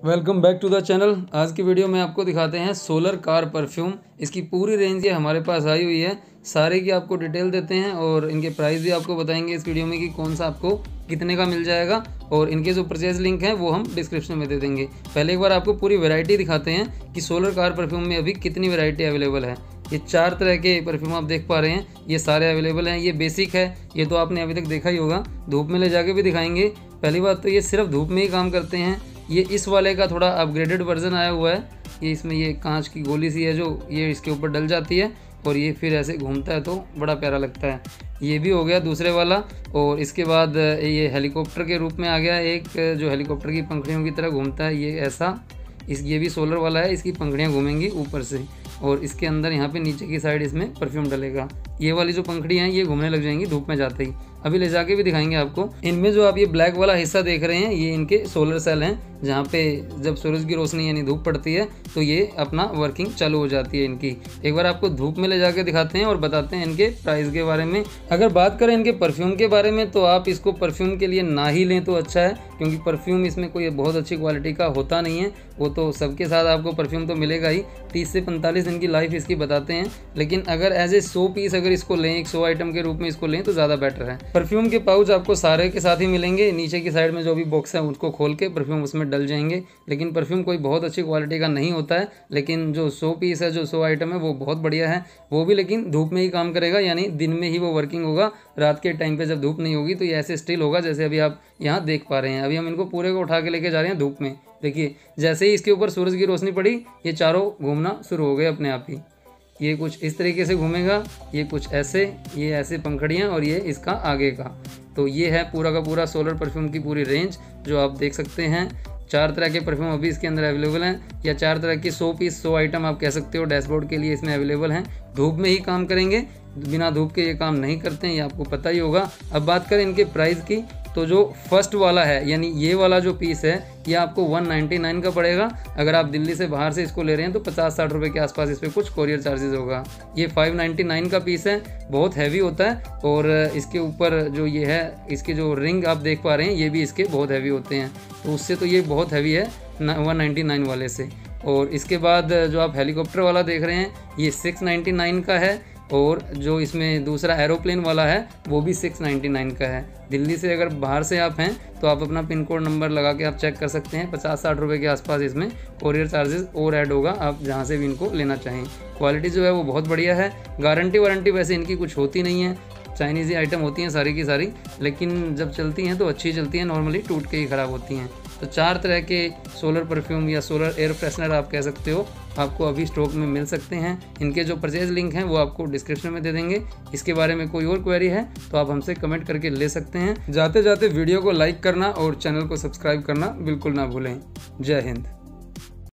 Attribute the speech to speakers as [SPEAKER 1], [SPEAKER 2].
[SPEAKER 1] Welcome back to the channel. आज की video में आपको दिखाते हैं सोलर कार परफ्यूम। इसकी पूरी रेंज ये हमारे पास आई हुई है, सारे की आपको डिटेल देते हैं और इनके प्राइस भी आपको बताएंगे इस वीडियो में कि कौन सा आपको कितने का मिल जाएगा, और इनके जो परचेज लिंक हैं वो हम डिस्क्रिप्शन में दे देंगे। पहले एक बार आपको पूरी वैरायटी दिखाते हैं कि सोलर कार परफ्यूम में अभी कितनी वैरायटी अवेलेबल है। ये 4 तरह के परफ्यूम आप देख पा रहे हैं, ये सारे अवेलेबल हैं। ये बेसिक है, ये तो आपने अभी तक देखा ही होगा, धूप में ले जाके भी दिखाएंगे। पहली बात तो ये सिर्फ धूप में ही काम करते हैं। ये इस वाले का थोड़ा अपग्रेडेड वर्जन आया हुआ है। ये इसमें ये कांच की गोली सी है जो ये इसके ऊपर डल जाती है और ये फिर ऐसे घूमता है तो बड़ा प्यारा लगता है। ये भी हो गया दूसरे वाला। और इसके बाद ये हेलीकॉप्टर के रूप में आ गया एक, जो हेलीकॉप्टर की पंखड़ियों की तरह घूमता है, ये ऐसा। ये भी सोलर वाला है, इसकी पंखड़ियाँ घूमेंगी ऊपर से और इसके अंदर यहाँ पे नीचे की साइड इसमें परफ्यूम डलेगा। ये वाली जो पंखड़ियाँ हैं ये घूमने लग जाएंगी धूप में जाते ही। अभी ले जाके भी दिखाएंगे आपको। इनमें जो आप ये ब्लैक वाला हिस्सा देख रहे हैं ये इनके सोलर सेल हैं, जहाँ पे जब सूरज की रोशनी यानी धूप पड़ती है तो ये अपना वर्किंग चालू हो जाती है इनकी। एक बार आपको धूप में ले जाके दिखाते हैं और बताते हैं इनके प्राइस के बारे में। अगर बात करें इनके परफ्यूम के बारे में तो आप इसको परफ्यूम के लिए ना ही लें तो अच्छा है, क्योंकि परफ्यूम इसमें कोई बहुत अच्छी क्वालिटी का होता नहीं है। वो तो सबके साथ आपको परफ्यूम तो मिलेगा ही, 30 से 45 दिन की लाइफ इसकी बताते हैं। लेकिन अगर एज ए 100 पीस अगर इसको लें, एक 100 आइटम के रूप में इसको लें तो ज़्यादा बेटर है। परफ्यूम के पाउच आपको सारे के साथ ही मिलेंगे। नीचे की साइड में जो भी बॉक्स है उसको खोल के परफ्यूम उसमें डल जाएंगे। लेकिन परफ्यूम कोई बहुत अच्छी क्वालिटी का नहीं होता है, लेकिन जो 100 पीस है, जो 100 आइटम है वो बहुत बढ़िया है। वो भी लेकिन धूप में ही काम करेगा, यानी दिन में ही वो वर्किंग होगा। रात के टाइम पे जब धूप नहीं होगी तो ये ऐसे स्टिल होगा जैसे अभी आप यहाँ देख पा रहे हैं। अभी हम इनको पूरे को उठा के लेके जा रहे हैं धूप में। देखिए जैसे ही इसके ऊपर सूरज की रोशनी पड़ी ये चारों घूमना शुरू हो गए अपने आप ही। ये कुछ इस तरीके से घूमेगा, ये कुछ ऐसे, ये ऐसे पंखड़ियाँ और ये इसका आगे का। तो ये है पूरा का पूरा सोलर परफ्यूम की पूरी रेंज जो आप देख सकते हैं। 4 तरह के परफ्यूम अभी इसके अंदर अवेलेबल हैं, या 4 तरह की 100 पीस 100 आइटम आप कह सकते हो डैशबोर्ड के लिए इसमें अवेलेबल हैं। धूप में ही काम करेंगे, बिना धूप के ये काम नहीं करते हैं, ये आपको पता ही होगा। अब बात करें इनके प्राइस की तो जो फर्स्ट वाला है यानी ये वाला जो पीस है ये आपको 199 का पड़ेगा। अगर आप दिल्ली से बाहर से इसको ले रहे हैं तो 50-60 रुपये के आसपास इस पर कुछ कोरियर चार्जेस होगा। ये 599 का पीस है, बहुत हैवी होता है। और इसके ऊपर जो ये है, इसके जो रिंग आप देख पा रहे हैं ये भी इसके बहुत हैवी होते हैं, तो उससे तो ये बहुत हैवी है 199 वाले से। और इसके बाद जो आप हेलीकॉप्टर वाला देख रहे हैं ये 699 का है, और जो इसमें दूसरा एरोप्लेन वाला है वो भी 699 का है। दिल्ली से अगर बाहर से आप हैं तो आप अपना पिन कोड नंबर लगा के आप चेक कर सकते हैं। 50-60 रुपये के आसपास इसमें कोरियर चार्जेस और ऐड होगा, आप जहां से भी इनको लेना चाहें। क्वालिटी जो है वो बहुत बढ़िया है। गारंटी वारंटी वैसे इनकी कुछ होती नहीं है, चाइनीज़ आइटम होती हैं सारी की सारी, लेकिन जब चलती हैं तो अच्छी चलती हैं, नॉर्मली टूट के ही ख़राब होती हैं। तो 4 तरह के सोलर परफ्यूम या सोलर एयर फ्रेशनर आप कह सकते हो, आपको अभी स्टॉक में मिल सकते हैं। इनके जो परचेज लिंक हैं वो आपको डिस्क्रिप्शन में दे देंगे। इसके बारे में कोई और क्वेरी है तो आप हमसे कमेंट करके ले सकते हैं। जाते जाते वीडियो को लाइक करना और चैनल को सब्सक्राइब करना बिल्कुल ना भूलें। जय हिंद।